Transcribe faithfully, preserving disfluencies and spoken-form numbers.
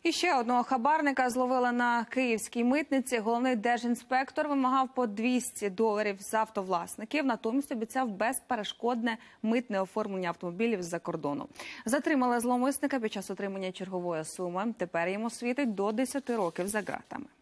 І ще одного хабарника зловили на київській митниці. Головний держінспектор вимагав по двісті доларів з автовласників, натомість обіцяв безперешкодне митне оформлення автомобілів з-за кордону. Затримали зловмисника під час отримання чергової суми. Тепер йому світить до десяти років за ґратами.